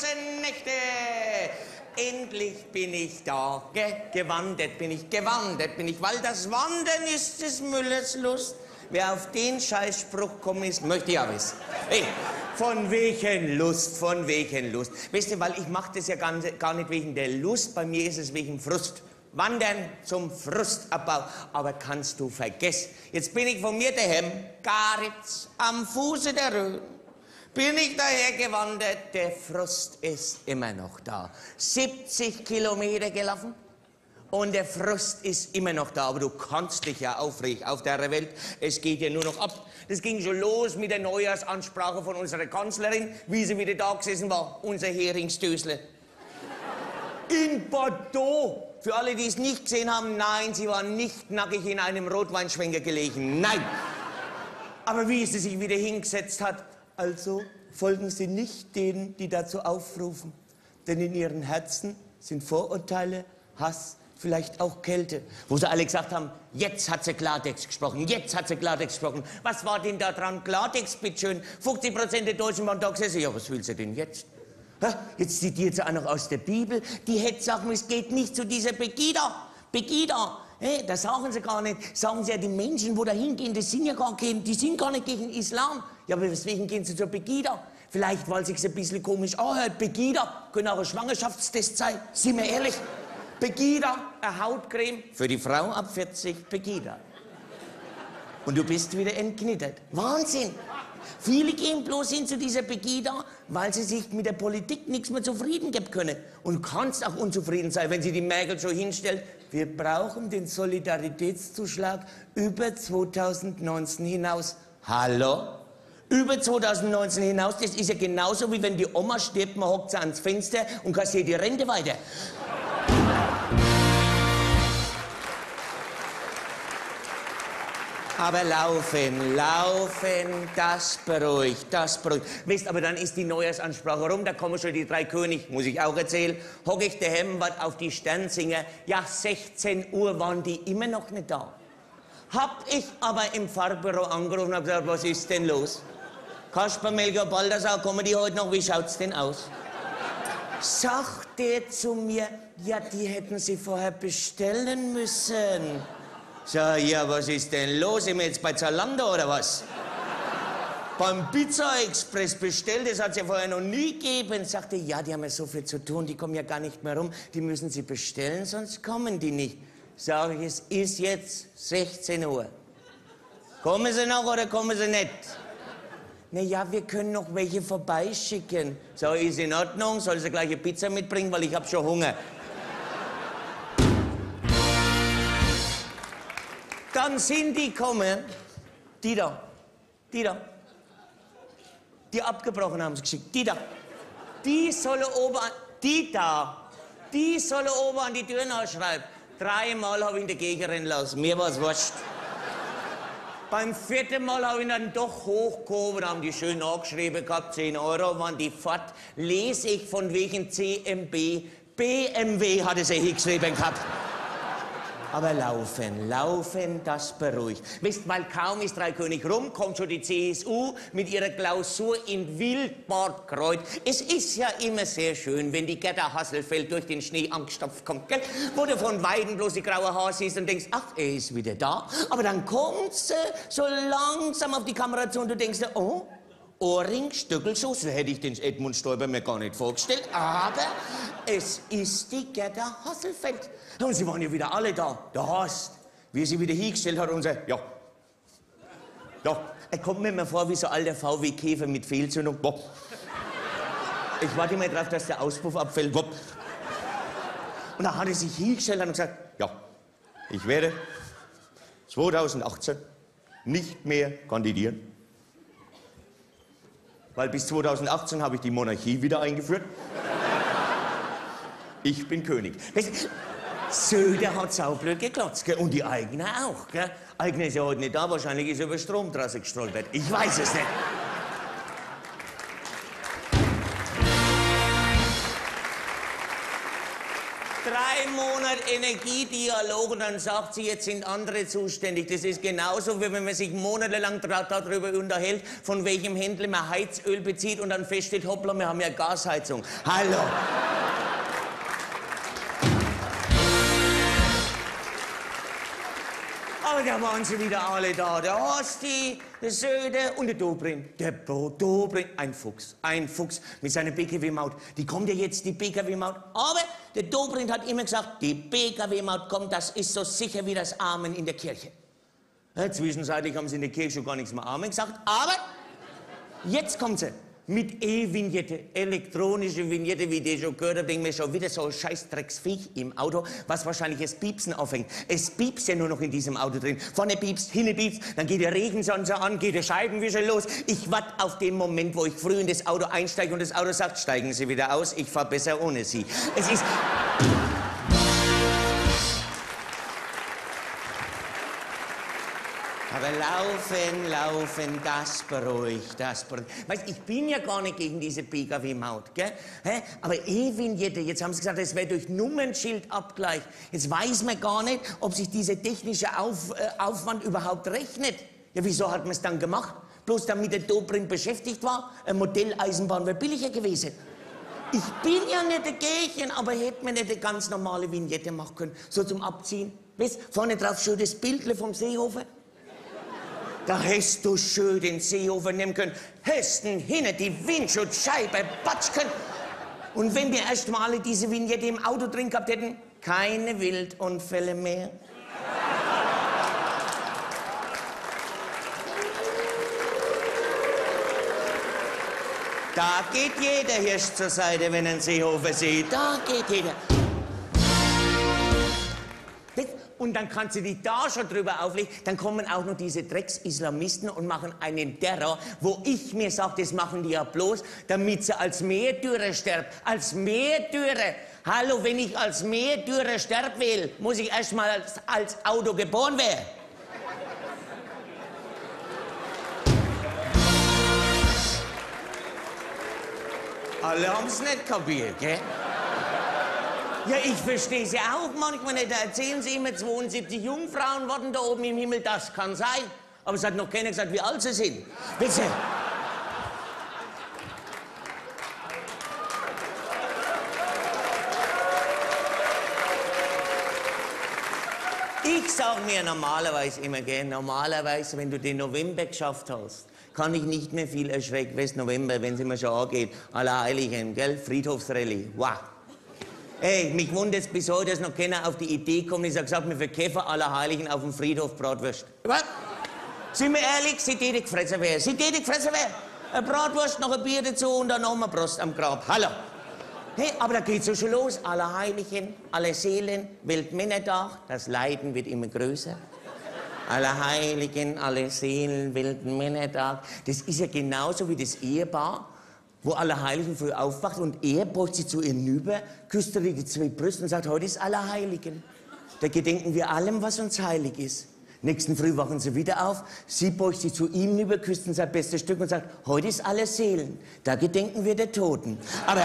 großen Nächte. Endlich bin ich da, gewandert bin ich, weil das Wandern ist des Müllers Lust. Wer auf den Scheißspruch kommen ist, möchte ja wissen. Hey, von wegen Lust, von wegen Lust. Weißt du, weil ich mache das ja gar nicht wegen der Lust, bei mir ist es wegen Frust. Wandern zum Frustabbau. Aber kannst du vergessen, jetzt bin ich von mir daheim, Garitz, am Fuße der Rhön. Bin ich daher gewandert, der Frust ist immer noch da. 70 Kilometer gelaufen und der Frust ist immer noch da. Aber du kannst dich ja aufregen auf der Welt. Es geht ja nur noch ab. Das ging schon los mit der Neujahrsansprache von unserer Kanzlerin, wie sie wieder da gesessen war, unser Heringsdösler. In Bordeaux. Für alle, die es nicht gesehen haben, nein, sie war nicht nackig in einem Rotweinschwenker gelegen. Nein. Aber wie sie sich wieder hingesetzt hat, also folgen Sie nicht denen, die dazu aufrufen. Denn in ihren Herzen sind Vorurteile, Hass, vielleicht auch Kälte. Wo sie alle gesagt haben, jetzt hat sie Klartext gesprochen, jetzt hat sie Klartext gesprochen. Was war denn da dran Klartext, bitteschön? 50% der Deutschen waren da gesessen. Ja, was will sie denn jetzt? Jetzt zitiert sie auch noch aus der Bibel. Die hätte sagen, es geht nicht zu dieser Pegida. Pegida. Hey, das sagen sie gar nicht. Sagen sie ja, die Menschen, wo da hingehen, die sind ja gar kein, die sind gar nicht gegen Islam. Ja, aber weswegen gehen sie zur Pegida? Vielleicht, weil sich's ein bisschen komisch anhört. Pegida könnte auch ein Schwangerschaftstest sein. Sind wir ehrlich? Pegida, eine Hautcreme für die Frau ab 40, Pegida. Und du bist wieder entknittert. Wahnsinn! Viele gehen bloß hin zu dieser Pegida, weil sie sich mit der Politik nichts mehr zufrieden geben können. Und kannst auch unzufrieden sein, wenn sie die Merkel so hinstellt. Wir brauchen den Solidaritätszuschlag über 2019 hinaus. Hallo? Über 2019 hinaus, das ist ja genauso, wie wenn die Oma stirbt, man hockt sie ans Fenster und kassiert die Rente weiter. Aber laufen, das beruhigt, das beruhigt. Wisst, aber dann ist die Neujahrsansprache rum, da kommen schon die drei König, muss ich auch erzählen. Hock ich daheim, wart auf die Sternsinger, ja 16 Uhr waren die immer noch nicht da. Hab ich aber im Fahrbüro angerufen und hab gesagt, was ist denn los? Kasper, Melchior, Balthasar, kommen die heute noch, wie schaut's denn aus? Sagt der zu mir, ja, die hätten sie vorher bestellen müssen. Sag, ja, was ist denn los? Sind wir jetzt bei Zalando oder was? Beim Pizza Express bestellt, das hat's ja vorher noch nie gegeben. Sagte, ja, die haben ja so viel zu tun, die kommen ja gar nicht mehr rum. Die müssen sie bestellen, sonst kommen die nicht. Sag ich, es ist jetzt 16 Uhr. Kommen sie noch oder kommen sie nicht? Na ja, wir können noch welche vorbeischicken. Sag ich, ist in Ordnung, soll sie gleich eine Pizza mitbringen, weil ich hab schon Hunger. Dann sind die gekommen, die da, die abgebrochen haben sie geschickt, die sollen oben an die Tür nachschreiben. 3-mal habe ich ihn dagegen rennen lassen, mir war's wurscht. Beim 4. Mal habe ich ihn dann doch hochgehoben, haben die schön angeschrieben gehabt, 10 Euro waren die fort. Lese ich von wegen CMB, BMW hat es ja hingeschrieben gehabt. Aber laufen, das beruhigt. Wisst, weil kaum ist Dreikönig rum, kommt schon die CSU mit ihrer Klausur in Wildbadkreuth. Es ist ja immer sehr schön, wenn die Gerda Hasselfeld durch den Schnee angestapft kommt, gell? Wo du von Weiden bloß die graue Haare siehst und denkst, ach, er ist wieder da. Aber dann kommt sie so langsam auf die Kamera zu und du denkst, oh, Ohrring, Stöckelschuss, so hätte ich den Edmund Stoiber mir gar nicht vorgestellt. Aber es ist die Gerda Hasselfeld. Und sie waren ja wieder alle da. Der Horst, wie er sie wieder hingestellt hat und sagt, ja. Er kommt mir immer vor wie so ein alter VW-Käfer mit Fehlzündung. Boah. Ich warte immer drauf, dass der Auspuff abfällt. Boah. Und dann hat er sich hingestellt und gesagt, ja, ich werde 2018 nicht mehr kandidieren. Weil bis 2018 habe ich die Monarchie wieder eingeführt. Ich bin König. Söder hat saublöd geklotzt, gell? Und die Eigner auch. Gell? Eigner ist ja heute nicht da, wahrscheinlich ist er über Stromtrasse gestolpert. Ich weiß es nicht. 3 Monate Energiedialog und dann sagt sie, jetzt sind andere zuständig. Das ist genauso, wie wenn man sich monatelang darüber unterhält, von welchem Händler man Heizöl bezieht und dann feststellt, hoppla, wir haben ja Gasheizung. Hallo. Aber da waren sie wieder alle da. Der Horsti, der Söder und der Dobrindt. Der Dobrindt, ein Fuchs mit seiner BKW-Maut. Die kommt ja jetzt, die BKW-Maut. Aber der Dobrindt hat immer gesagt, die BKW-Maut kommt, das ist so sicher wie das Amen in der Kirche. Ja, zwischenzeitlich haben sie in der Kirche schon gar nichts mehr Amen gesagt. Aber jetzt kommt sie. Mit E-Vignette, elektronische Vignette, wie die schon gehört habe, denke ich mir schon wieder so ein Scheißdrecksviech im Auto, was wahrscheinlich das Piepsen aufhängt. Es piepst ja nur noch in diesem Auto drin. Vorne piepst, hinten piepst, dann geht der Regensensor an, geht der Scheibenwischer los. Ich warte auf den Moment, wo ich früh in das Auto einsteige und das Auto sagt, steigen Sie wieder aus, ich fahre besser ohne Sie. Es ist... Aber laufen, das beruhigt, das beruhigt. Weißt, ich bin ja gar nicht gegen diese PKW-Maut, gell? Aber E-Vignette, jetzt haben sie gesagt, das wäre durch Nummernschildabgleich. Jetzt weiß man gar nicht, ob sich dieser technische Aufwand überhaupt rechnet. Ja, wieso hat man es dann gemacht? Bloß damit der Dobrindt beschäftigt war? Eine Modelleisenbahn wäre billiger gewesen. Ich bin ja nicht dagegen, aber hätte man nicht eine ganz normale Vignette machen können, so zum Abziehen. Weißt, vorne drauf schon das Bildle vom Seehofer. Da hättest du schön den Seehofer nehmen können, hätten hinten die Windschutzscheibe patschen können. Und wenn wir erst mal alle diese Vignette im Auto drin gehabt hätten, keine Wildunfälle mehr. Da geht jeder Hirsch zur Seite, wenn er einen Seehofer sieht. Da geht jeder. Und dann kannst du dich da schon drüber auflegen. Dann kommen auch noch diese Drecks-Islamisten und machen einen Terror, wo ich mir sage, das machen die ja bloß, damit sie als Märtyrer sterben. Als Märtyrer. Hallo, wenn ich als Märtyrer sterben will, muss ich erst mal als Auto geboren werden. Alle haben's nicht kapiert, gell? Ja, ich verstehe sie auch manchmal nicht. Da erzählen sie immer, 72 Jungfrauen warten da oben im Himmel. Das kann sein. Aber es hat noch keiner gesagt, wie alt sie sind. Bitte. Ich sag mir normalerweise immer gern, normalerweise, wenn du den November geschafft hast, kann ich nicht mehr viel erschrecken. Weißt November, wenn es immer schon angeht, Allerheiligen, gell, Friedhofsrallye, wow. Ey, mich wundert es bis heute, dass noch keiner auf die Idee kommt, ich sag gesagt, wir verkäfen Allerheiligen auf dem Friedhof Bratwurst. Was? Sind wir ehrlich, sie tätig gefressen werden. Sie tätig gefressen werden. Eine Bratwurst, noch ein Bier dazu und dann noch mal Prost am Grab. Hallo. Hey, aber da geht's ja schon los. Allerheiligen, alle Seelen, Weltmännertag, das Leiden wird immer größer. Allerheiligen, alle Seelen, Weltmännertag. Das ist ja genauso wie das Ehepaar, wo Allerheiligen früh aufwacht und er beugt sich zu ihr hinüber, küsst ihr die 2 Brüste und sagt, heute ist Allerheiligen. Da gedenken wir allem, was uns heilig ist. Nächsten Früh wachen sie wieder auf, sie beugt sich zu ihm hinüber, küsst ihn sein bestes Stück und sagt, heute ist alle Seelen. Da gedenken wir der Toten. Aber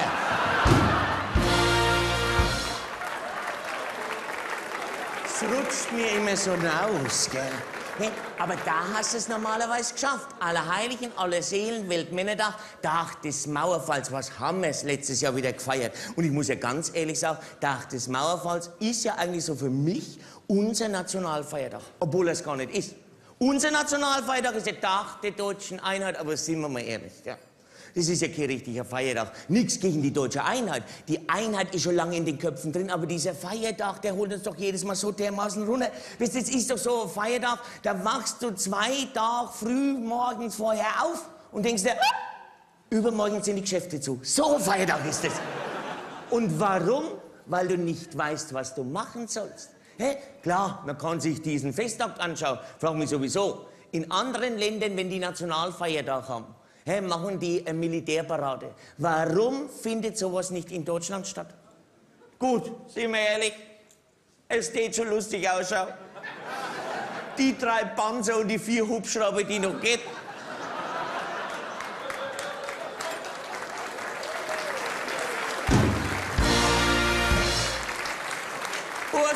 es rutscht mir immer so raus, gell? Nee, aber da hast du es normalerweise geschafft. Allerheiligen, alle Seelen, Weltmännertag, Tag des Mauerfalls. Was haben wir es letztes Jahr wieder gefeiert? Und ich muss ja ganz ehrlich sagen, Tag des Mauerfalls ist ja eigentlich so für mich unser Nationalfeiertag. Obwohl er es gar nicht ist. Unser Nationalfeiertag ist der Tag der deutschen Einheit, aber sind wir mal ehrlich, ja. Das ist ja kein richtiger Feiertag. Nichts gegen die deutsche Einheit. Die Einheit ist schon lange in den Köpfen drin, aber dieser Feiertag, der holt uns doch jedes Mal so dermaßen runter. Weißt du, das ist doch so ein Feiertag, da wachst du 2 Tage früh morgens vorher auf und denkst dir, übermorgen sind die Geschäfte zu. So ein Feiertag ist das. Und warum? Weil du nicht weißt, was du machen sollst. Hä? Klar, man kann sich diesen Festakt anschauen. Frag mich sowieso. In anderen Ländern, wenn die Nationalfeiertag haben, machen die eine Militärparade. Warum findet sowas nicht in Deutschland statt? Gut, sind wir ehrlich, es steht schon lustig ausschauen. Die 3 Panzer und die 4 Hubschrauber, die noch geht.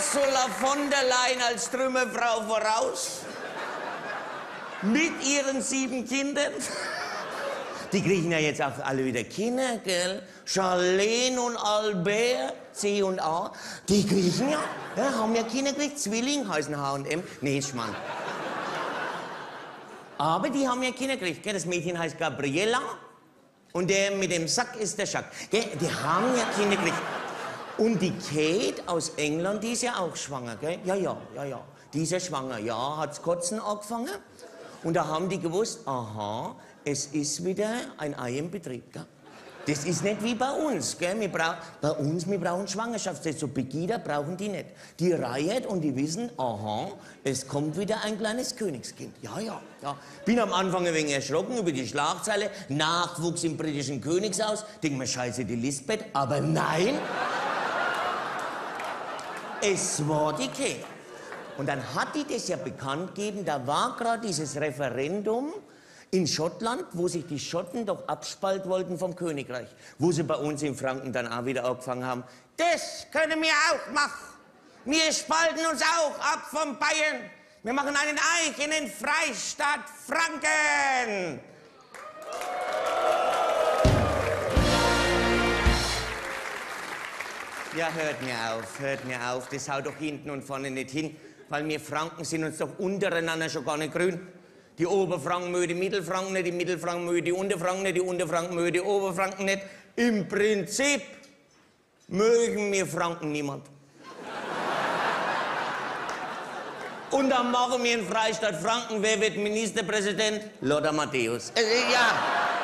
Ursula von der Leyen als Trümmerfrau voraus. Mit ihren 7 Kindern. Die kriegen ja jetzt auch alle wieder Kinder, gell? Charlene und Albert, C und A, die kriegen ja, haben ja Kinder gekriegt. Zwilling heißen H&M. Nee, ist Schmarrn. Aber die haben ja Kinder gekriegt, gell? Das Mädchen heißt Gabriella und der mit dem Sack ist der Schack. Gell? Die haben ja Kinder gekriegt. Und die Kate aus England, die ist ja auch schwanger, gell? Ja. Die ist ja schwanger, ja, hat's Kotzen angefangen. Und da haben die gewusst, aha, es ist wieder ein Ei im Betrieb, gell? Das ist nicht wie bei uns, gell? Wir brauchen Schwangerschaftstest. So Pegida brauchen die nicht. Die reihen und die wissen, aha, es kommt wieder ein kleines Königskind. Ja. Bin am Anfang ein wenig erschrocken über die Schlagzeile, Nachwuchs im britischen Königshaus. Denk mir, scheiße, die Lisbeth. Aber nein, es war die Kate. Und dann hat die das ja bekannt gegeben, da war gerade dieses Referendum in Schottland, wo sich die Schotten doch abspalten wollten vom Königreich. Wo sie bei uns in Franken dann auch wieder angefangen haben. Das können wir auch machen. Wir spalten uns auch ab von Bayern. Wir machen einen eigenen Freistaat Franken. Ja, hört mir auf. Das haut doch hinten und vorne nicht hin. Weil wir Franken sind uns doch untereinander schon gar nicht grün. Die Oberfranken mögen die Mittelfranken nicht, die Mittelfranken mögen die Unterfranken nicht, die Unterfranken mögen die Oberfranken nicht. Im Prinzip mögen wir Franken niemand. Und dann machen wir einen Freistaat Franken. Wer wird Ministerpräsident? Lothar Matthäus. Ja.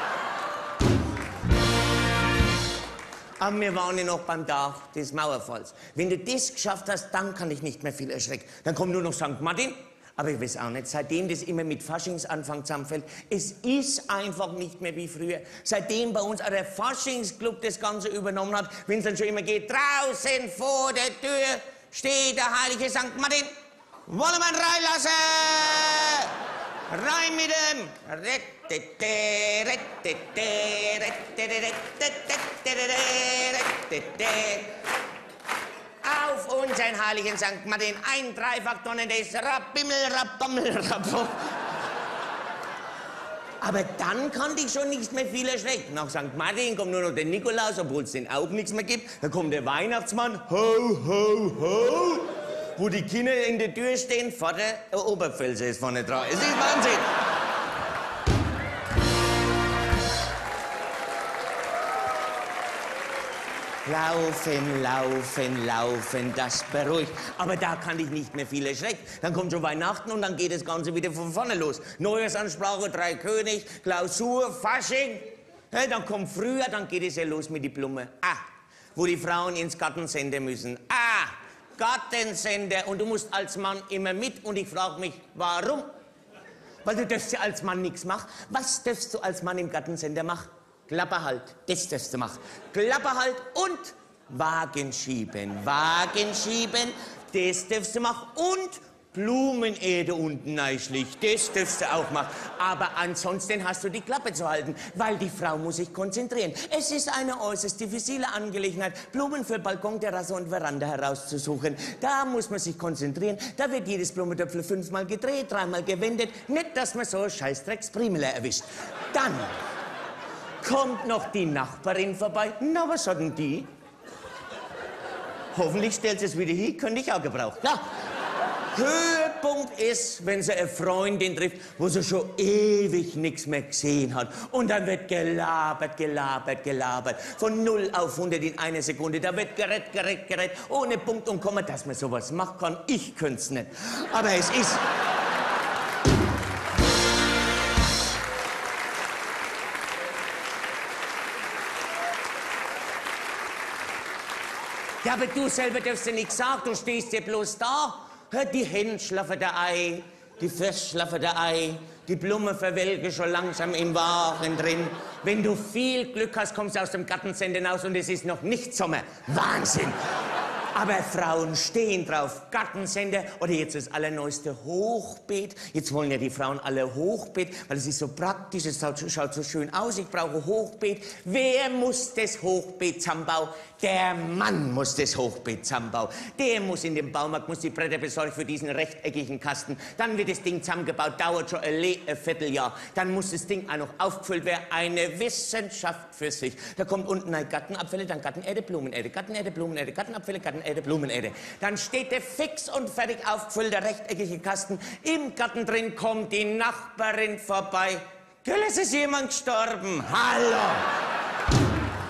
Aber wir waren ja noch beim Tag des Mauerfalls. Wenn du das geschafft hast, dann kann ich nicht mehr viel erschrecken. Dann kommt nur noch St. Martin. Aber ich weiß auch nicht, seitdem das immer mit Faschingsanfang zusammenfällt, es ist einfach nicht mehr wie früher. Seitdem bei uns auch der Faschingsclub das Ganze übernommen hat, wenn es dann schon immer geht, draußen vor der Tür steht der heilige St. Martin. Wollen wir ihn reinlassen? Rein mit dem! Auf unseren heiligen St. Martin, ein Dreifachtonnen des Rabbimmel, Rabbammel, Rabbom. Aber dann kann dich schon nichts mehr viel erschrecken. Nach St. Martin kommt nur noch der Nikolaus, obwohl es den auch nichts mehr gibt. Dann kommt der Weihnachtsmann, ho, ho, ho. Wo die Kinder in der Tür stehen, Vater, der Oberpfälzer ist vorne dran. Es ist Wahnsinn. Laufen, das beruhigt. Aber da kann ich nicht mehr viel erschrecken. Dann kommt schon Weihnachten und dann geht das Ganze wieder von vorne los. Neujahrsansprache, 3 König, Klausur, Fasching. Ja, dann kommt Frühjahr, dann geht es ja los mit die Blume. Wo die Frauen ins Gartencenter müssen. Gartencenter. Und du musst als Mann immer mit. Und ich frage mich, warum? Weil du darfst ja als Mann nichts machen. Was darfst du als Mann im Gartencenter machen? Klappe halt, das darfst du machen. Klappe halt und Wagen schieben, das darfst du machen. Und Blumenerde unten reinschlicht, das darfst du auch machen. Aber ansonsten hast du die Klappe zu halten, weil die Frau muss sich konzentrieren. Es ist eine äußerst diffizile Angelegenheit, Blumen für Balkon, Terrasse und Veranda herauszusuchen. Da muss man sich konzentrieren. Da wird jedes Blumentöpfel 5-mal gedreht, 3-mal gewendet. Nicht, dass man so einen Scheißdrecks-Primela erwischt. Dann kommt noch die Nachbarin vorbei. Na, was hat denn die? Hoffentlich stellt sie es wieder hin, könnte ich auch gebrauchen. Ja. Höhepunkt ist, wenn sie eine Freundin trifft, wo sie schon ewig nichts mehr gesehen hat. Und dann wird gelabert. Von 0 auf 100 in einer Sekunde. Da wird gerät. Ohne Punkt und Komma. Dass man sowas machen kann, ich könnte es nicht. Aber es ist... Ja, aber du selber darfst ja nichts sagen, du stehst ja bloß da. Die Hände schlafen der Ei, die Füße schlafen der Ei, die Blumen verwelken schon langsam im Wagen drin. Wenn du viel Glück hast, kommst du aus dem Gartencenter raus und es ist noch nicht Sommer. Wahnsinn! Aber Frauen stehen drauf. Gartensender oder jetzt das allerneueste Hochbeet. Jetzt wollen ja die Frauen alle Hochbeet, weil es ist so praktisch, es schaut so schön aus. Ich brauche Hochbeet. Wer muss das Hochbeet zusammenbauen? Der Mann muss das Hochbeet zusammenbauen. Der muss in den Baumarkt, muss die Bretter besorgen für diesen rechteckigen Kasten. Dann wird das Ding zusammengebaut, dauert schon ein Vierteljahr. Dann muss das Ding auch noch aufgefüllt werden. Eine Wissenschaft für sich. Da kommt unten ein Gartenabfälle, dann Gartenerde, Blumenerde, Gartenerde, Blumenerde, Gartenabfälle, Gartenerde, Blumenerde. Dann steht der fix und fertig aufgefüllte rechteckigen Kasten. Im Garten drin kommt die Nachbarin vorbei. Gell, es ist jemand gestorben. Hallo!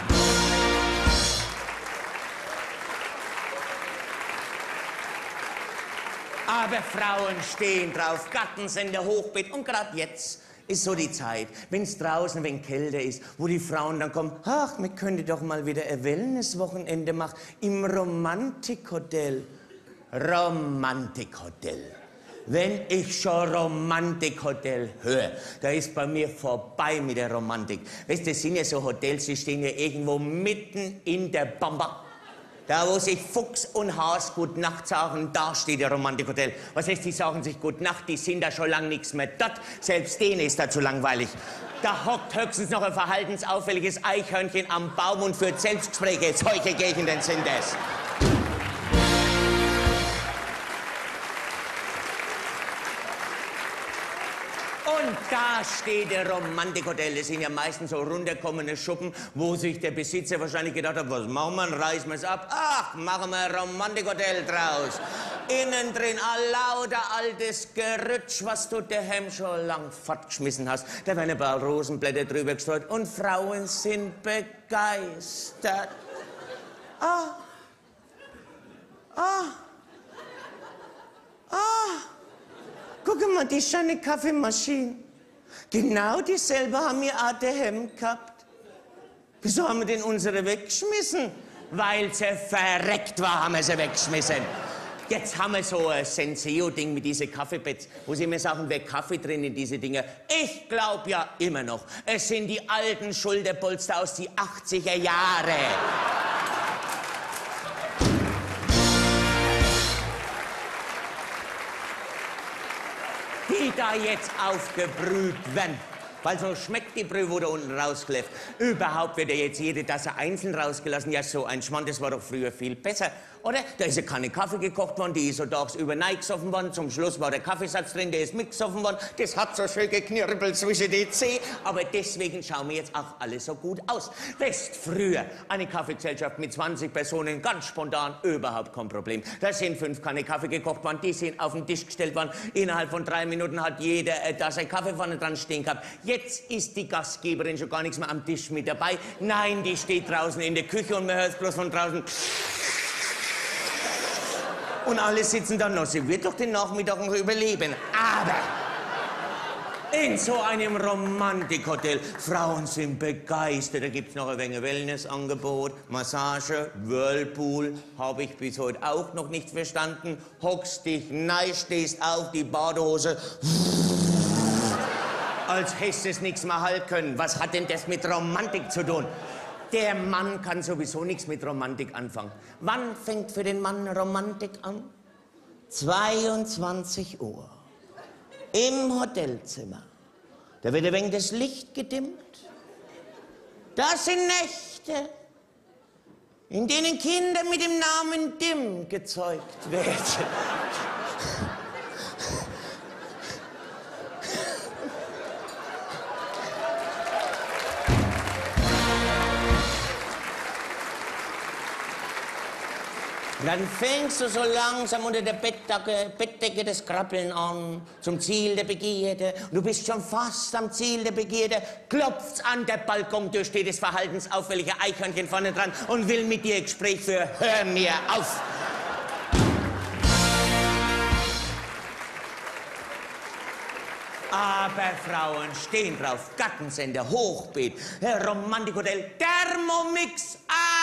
Aber Frauen stehen drauf, Gartensender, Hochbeet und gerade jetzt ist so die Zeit, wenn es draußen ein wenig kälter ist, wo die Frauen dann kommen, ach, wir könnten doch mal wieder ein Wellnesswochenende machen im Romantikhotel. Romantikhotel. Wenn ich schon Romantikhotel höre, da ist bei mir vorbei mit der Romantik. Weißt du, das sind ja so Hotels, die stehen ja irgendwo mitten in der Bamba. Da, wo sich Fuchs und Has gut Nacht sagen, da steht der Romantikhotel. Was heißt, die sagen sich gut Nacht, die sind da schon lang nichts mehr dort. Selbst denen ist da zu langweilig. Da hockt höchstens noch ein verhaltensauffälliges Eichhörnchen am Baum und führt Selbstgespräche. Solche Gegenden sind es. Und da steht der Romantikhotel. Das sind ja meistens so runterkommende Schuppen, wo sich der Besitzer wahrscheinlich gedacht hat, was machen wir, reißen wir es ab? Ach, machen wir ein Romantikhotel draus. Innen drin lauter altes Gerütsch, was du daheim schon lang fortgeschmissen hast. Da werden ein paar Rosenblätter drüber gestreut und Frauen sind begeistert. Ah, ah, ah. Guck mal, die schöne Kaffeemaschine. Genau dieselbe haben wir auch daheim gehabt. Wieso haben wir denn unsere weggeschmissen? Weil sie verreckt war, haben wir sie weggeschmissen. Jetzt haben wir so ein Senseo-Ding mit diesen Kaffeebetten, wo sie mir sagen, wer Kaffee drin in diese Dinge. Ich glaube ja immer noch, es sind die alten Schulterpolster aus die 80er Jahre. Die da jetzt aufgebrüht werden. Weil so schmeckt die Brühe, wo da unten rauskläfft. Überhaupt wird ja jetzt jede Tasse einzeln rausgelassen. Ja, so ein Schmarrn, das war doch früher viel besser, oder? Da ist ja keine Kaffee gekocht worden, die ist so tagsüber gesoffen worden. Zum Schluss war der Kaffeesatz drin, der ist mitgesoffen worden. Das hat so schön geknirbelt zwischen die Zähne. Aber deswegen schauen wir jetzt auch alle so gut aus. West früher eine Kaffeegesellschaft mit 20 Personen, ganz spontan, überhaupt kein Problem. Da sind 5 Kannen Kaffee gekocht worden, die sind auf den Tisch gestellt worden. Innerhalb von 3 Minuten hat jeder Tasse Kaffee vorne dran stehen gehabt. Jetzt ist die Gastgeberin schon gar nichts mehr am Tisch mit dabei. Nein, die steht draußen in der Küche und man hört es bloß von draußen. Und alle sitzen da noch. Sie wird doch den Nachmittag noch überleben. Aber in so einem Romantikhotel, Frauen sind begeistert. Da gibt's noch ein wenig Wellnessangebot, Massage, Whirlpool. Habe ich bis heute auch noch nicht verstanden. Hockst dich, nein, stehst auf, die Badehose. Als hättest du es nichts mehr halten können. Was hat denn das mit Romantik zu tun? Der Mann kann sowieso nichts mit Romantik anfangen. Wann fängt für den Mann Romantik an? 22 Uhr. Im Hotelzimmer. Da wird ein wenig das Licht gedimmt. Das sind Nächte, in denen Kinder mit dem Namen Dim gezeugt werden. Dann fängst du so langsam unter der Bettdecke das Krabbeln an, zum Ziel der Begierde. Und du bist schon fast am Ziel der Begierde, klopft's an der Balkontür, steht das verhaltensauffällige Eichhörnchen vorne dran und will mit dir ein Gespräch führen. Hör mir auf! Aber Frauen stehen drauf. Gartensender, Hochbeet, Romantikhotel, Thermomix.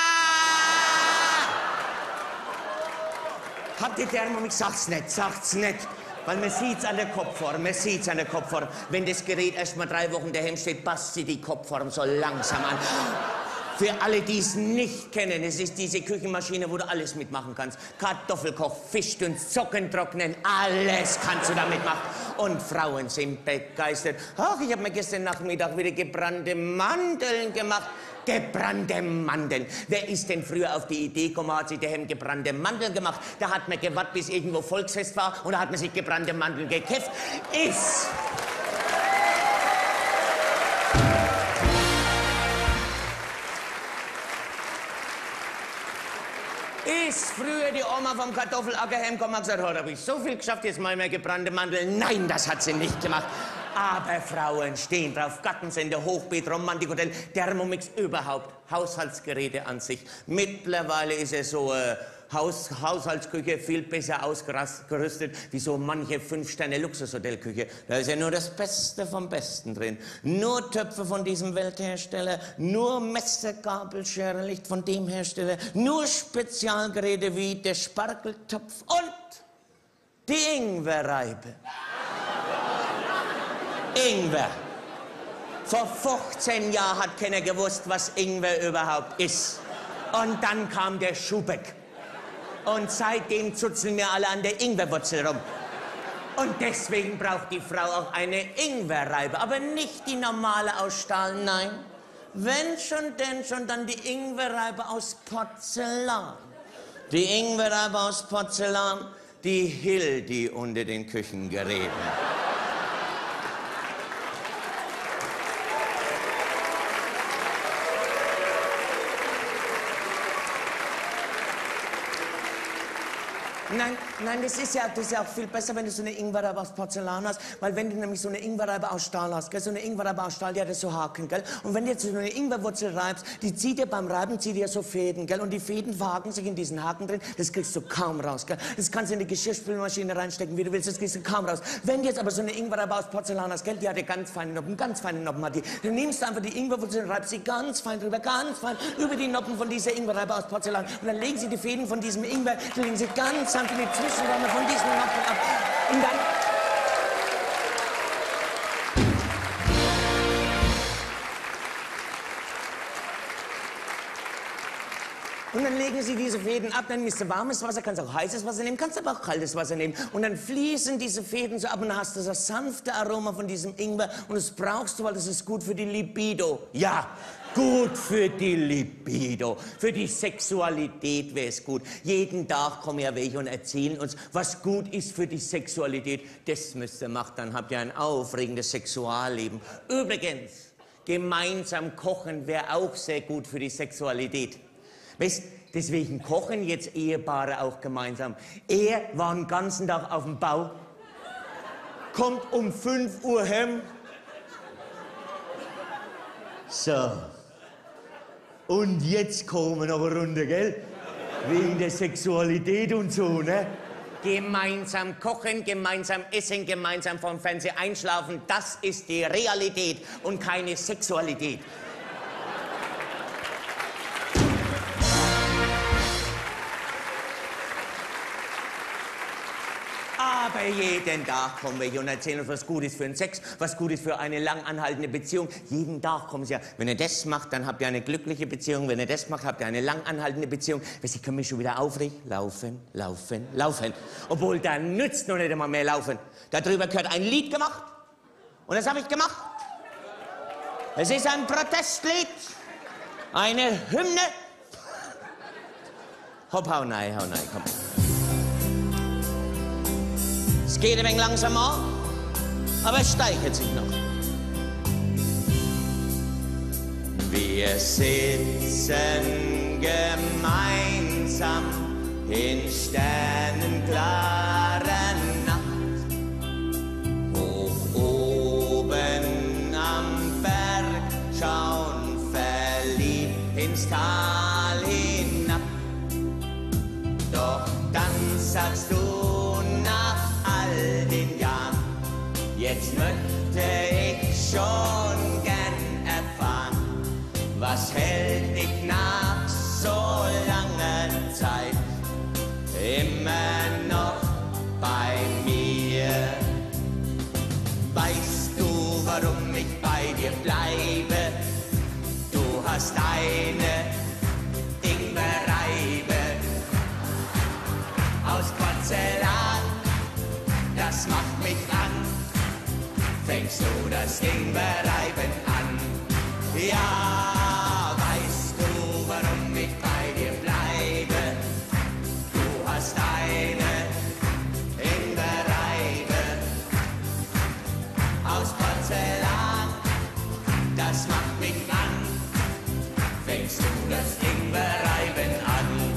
Habt ihr Thermomix? Sagt's nicht. Weil man sieht's an der Kopfform, Wenn das Gerät erst mal 3 Wochen daheim steht, passt sie die Kopfform so langsam an. Für alle, die es nicht kennen, es ist diese Küchenmaschine, wo du alles mitmachen kannst. Kartoffelkoch, Fischdünn, Socken trocknen, alles kannst du damit machen. Und Frauen sind begeistert. Ach, ich habe mir gestern Nachmittag wieder gebrannte Mandeln gemacht. Gebrannte Mandeln. Wer ist denn früher auf die Idee gekommen, hat sich daheim gebrannte Mandeln gemacht? Da hat man gewartet, bis irgendwo Volksfest war und da hat man sich gebrannte Mandeln gekifft. Ist früher die Oma vom Kartoffelacker heimgekommen und gesagt, heute habe ich so viel geschafft, jetzt mal mehr gebrannte Mandeln. Nein, das hat sie nicht gemacht. Aber Frauen stehen drauf. Gartensender, Hochbeet, Romantikhotel, Thermomix, überhaupt. Haushaltsgeräte an sich. Mittlerweile ist es so Haushaltsküche viel besser ausgerüstet wie so manche 5-Sterne-Luxushotelküche. Da ist ja nur das Beste vom Besten drin. Nur Töpfe von diesem Welthersteller, nur Messer, Gabel, Schere, Licht von dem Hersteller, nur Spezialgeräte wie der Spargeltopf und die Ingwerreibe. Ingwer. Vor 15 Jahren hat keiner gewusst, was Ingwer überhaupt ist. Und dann kam der Schuhbeck. Und seitdem zuzeln wir alle an der Ingwerwurzel rum. Und deswegen braucht die Frau auch eine Ingwerreibe. Aber nicht die normale aus Stahl, nein. Wenn schon, denn schon, dann die Ingwerreibe aus Porzellan. Die Ingwerreibe aus Porzellan, die Hildi unter den Küchengeräten. Nein, das ist ja auch viel besser, wenn du so eine Ingwerreibe aus Porzellan hast, weil wenn du nämlich so eine Ingwerreibe aus Stahl hast, gell, so eine Ingwerreibe aus Stahl, die hat ja so Haken, gell, und wenn du jetzt so eine Ingwerwurzel reibst, die zieht dir beim Reiben, ja so Fäden, gell, und die Fäden verhaken sich in diesen Haken drin, das kriegst du kaum raus, gell, das kannst du in die Geschirrspülmaschine reinstecken, wie du willst, das kriegst du kaum raus. Wenn du jetzt aber so eine Ingwerreibe aus Porzellan hast, gell, die hat ja ganz feine Noppen hat die, dann nimmst du einfach die Ingwerwurzel und reibst sie ganz fein drüber, ganz fein über die Noppen von dieser Ingwerreibe aus Porzellan, und dann legen sie die Fäden von diesem Ingwer, die legen sie ganz sanft in die Zwischenräume von diesen Noppen ab. Und dann legen Sie diese Fäden ab, dann nimmst du warmes Wasser, kannst auch heißes Wasser nehmen, kannst aber auch kaltes Wasser nehmen. Und dann fließen diese Fäden so ab und dann hast du das sanfte Aroma von diesem Ingwer und das brauchst du, weil das ist gut für die Libido. Ja, gut für die Libido. Für die Sexualität wäre es gut. Jeden Tag kommen ja welche und erzählen uns, was gut ist für die Sexualität. Das müsst ihr machen, dann habt ihr ein aufregendes Sexualleben. Übrigens, gemeinsam kochen wäre auch sehr gut für die Sexualität. Weißt, deswegen kochen jetzt Ehepaare auch gemeinsam. Er war den ganzen Tag auf dem Bau, kommt um 5 Uhr heim. So. Und jetzt kommen wir noch runter, gell? Wegen der Sexualität und so, ne? Gemeinsam kochen, gemeinsam essen, gemeinsam vom Fernseher einschlafen, das ist die Realität und keine Sexualität. Aber jeden Tag kommen wir hier und erzählen uns, was gut ist für den Sex, was gut ist für eine lang anhaltende Beziehung. Jeden Tag kommen sie ja, wenn ihr das macht, dann habt ihr eine glückliche Beziehung. Wenn ihr das macht, habt ihr eine lang anhaltende Beziehung. Weißt du, ich kann mich schon wieder aufregen. Laufen, laufen, laufen. Obwohl, da nützt noch nicht einmal mehr laufen. Darüber gehört ein Lied gemacht. Und das habe ich gemacht. Es ist ein Protestlied. Eine Hymne. Hopp, hau nein, komm. Es geht ein wenig langsamer, aber es steigert sich noch. Wir sitzen gemeinsam in sternenklarer Nacht. Hoch oben am Berg schauen verliebt ins Tal hinab. Doch dann sagst du nach all den Jahren, jetzt möchte ich schon gern erfahren, was hält dich nach so langer Zeit immer noch bei mir? Weißt du, warum ich bei dir bleibe? Du hast eine fängst du das Ingwerreiben an. Ja, weißt du, warum ich bei dir bleibe? Du hast eine Ingwerreibe aus Porzellan, das macht mich an. Fängst du das Ingwerreiben an?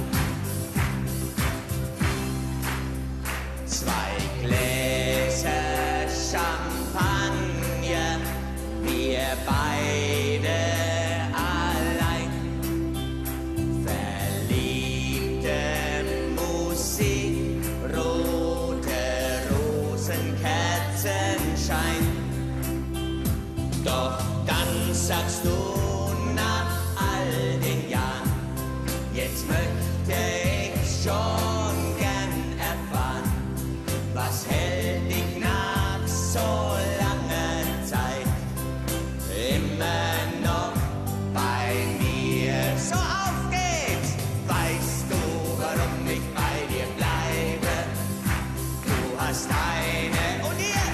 2 Gläser Champagner, wir beide allein. Verliebte Musik, rote Rosen, Kerzenschein. Doch dann sagst du nach all den Jahren, jetzt möchte ich schon gern erfahren, was hält dich nach so langer Zeit immer noch bei mir? So, auf geht's! Weißt du, warum ich bei dir bleibe? Du hast eine und ihr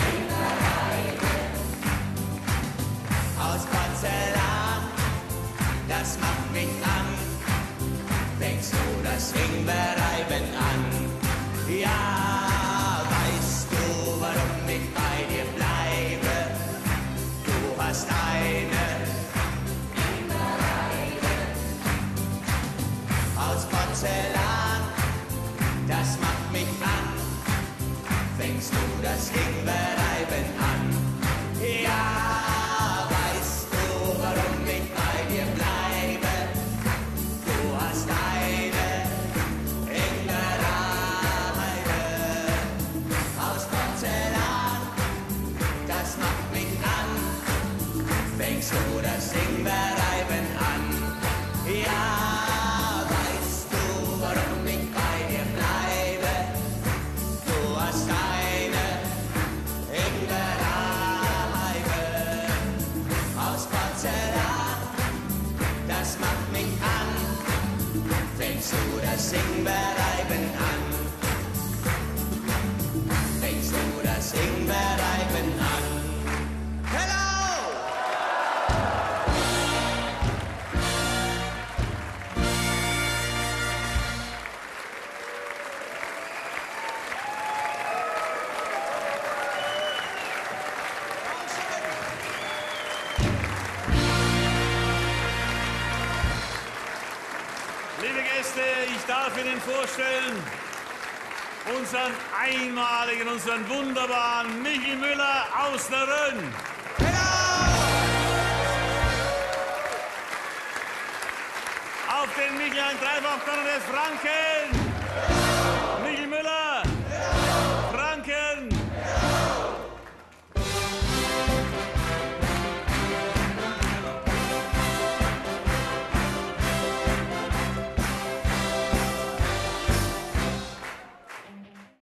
aus Porzellan, das macht mich an. Fängst du das Ingwerreiben an? Ja, weißt du, warum ich bei dir bleibe? Du hast eine aus Porzellan, das macht mich an. Fängst du das Ingwerreiben an? Ja, weißt du, warum ich bei dir bleibe? Du hast eine Ingwerreibe aus Porzellan, das macht mich an. Fängst du das Ingwerreiben an? Ja, weißt du, warum ich bei dir bleibe? Du hast eine Ingwerreibe aus Porzellan, das macht mich an. Fängst du das Ingwerreiben an? Fängst du das Ingwerreiben an? Hello! Liebe Gäste, ich darf Ihnen vorstellen, unseren einmaligen, unseren wunderbaren Michi Müller aus der Rhön. Auf den Michi ein Dreifach-Donner des Franken.